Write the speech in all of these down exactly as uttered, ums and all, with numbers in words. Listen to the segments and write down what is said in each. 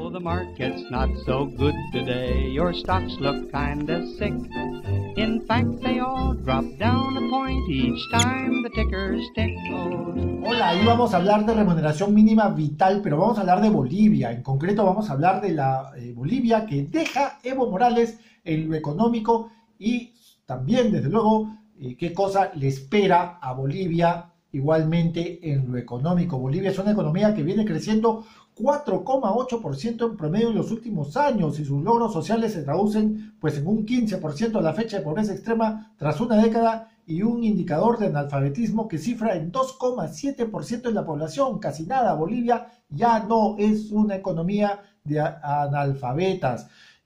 know the market's not so good today. Your stocks look kinda sick. In fact, they all drop down a point each time the tickers tick. Hola, hoy vamos a hablar de remuneración mínima vital, pero vamos a hablar de Bolivia. En concreto vamos a hablar de la eh, Bolivia que deja Evo Morales en lo económico y también, desde luego, eh, qué cosa le espera a Bolivia igualmente en lo económico. Bolivia es una economía que viene creciendo cuatro coma ocho por ciento en promedio en los últimos años y sus logros sociales se traducen pues en un quince por ciento a la fecha de pobreza extrema tras una década y un indicador de analfabetismo que cifra en dos coma siete por ciento en la población, casi nada. Bolivia ya no es una economía de analfabetas.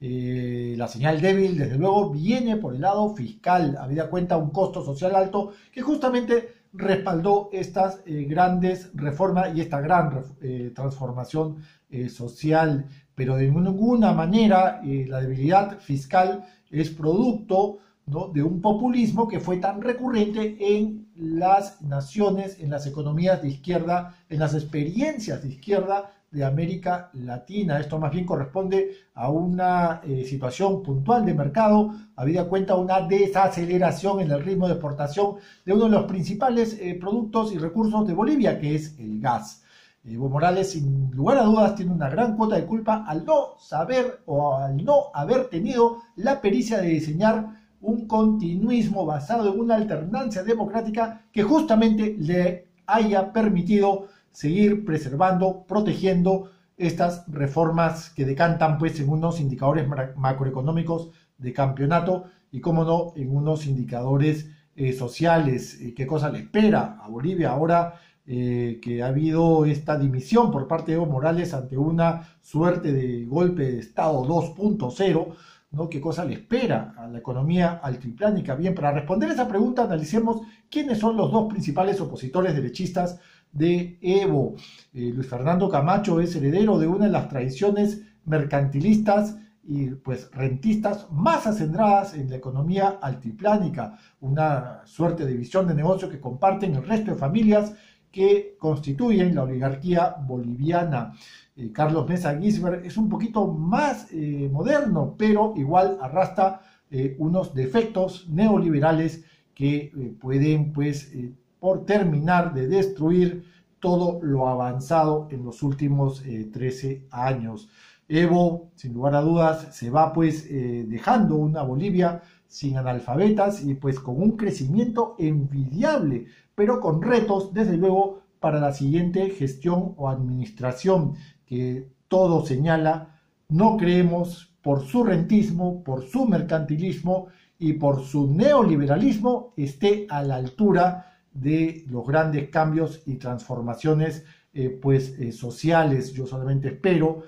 Eh, la señal débil, desde luego, viene por el lado fiscal, habida cuenta un costo social alto que justamente respaldó estas eh, grandes reformas y esta gran eh, transformación eh, social, pero de ninguna manera eh, la debilidad fiscal es producto, ¿no?, de un populismo que fue tan recurrente en las naciones, en las economías de izquierda, en las experiencias de izquierda de América Latina. Esto más bien corresponde a una eh, situación puntual de mercado, habida cuenta una desaceleración en el ritmo de exportación de uno de los principales eh, productos y recursos de Bolivia, que es el gas. Evo Morales, sin lugar a dudas, tiene una gran cuota de culpa al no saber o al no haber tenido la pericia de diseñar un continuismo basado en una alternancia democrática que justamente le haya permitido seguir preservando, protegiendo estas reformas que decantan pues en unos indicadores macroeconómicos de campeonato y, como no, en unos indicadores eh, sociales. Eh, ¿Qué cosa le espera a Bolivia ahora eh, que ha habido esta dimisión por parte de Evo Morales ante una suerte de golpe de Estado dos punto cero? ¿No? ¿Qué cosa le espera a la economía altiplánica? Bien, para responder esa pregunta analicemos quiénes son los dos principales opositores derechistas de Evo. Eh, Luis Fernando Camacho es heredero de una de las tradiciones mercantilistas y pues rentistas más acendradas en la economía altiplánica, una suerte de visión de negocio que comparten el resto de familias que constituyen la oligarquía boliviana. Eh, Carlos Mesa Gisbert es un poquito más eh, moderno, pero igual arrastra eh, unos defectos neoliberales que eh, pueden pues eh, por terminar de destruir todo lo avanzado en los últimos eh, trece años. Evo, sin lugar a dudas, se va pues eh, dejando una Bolivia sin analfabetas y pues con un crecimiento envidiable, pero con retos, desde luego, para la siguiente gestión o administración, que todo señala, no creemos, por su rentismo, por su mercantilismo y por su neoliberalismo, esté a la altura de los grandes cambios y transformaciones eh, pues, eh, sociales. Yo solamente espero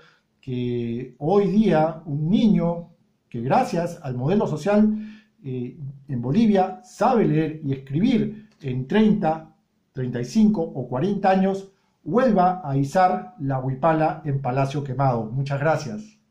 que hoy día un niño que gracias al modelo social eh, en Bolivia sabe leer y escribir en treinta, treinta y cinco o cuarenta años, vuelva a izar la huipala en Palacio Quemado. Muchas gracias.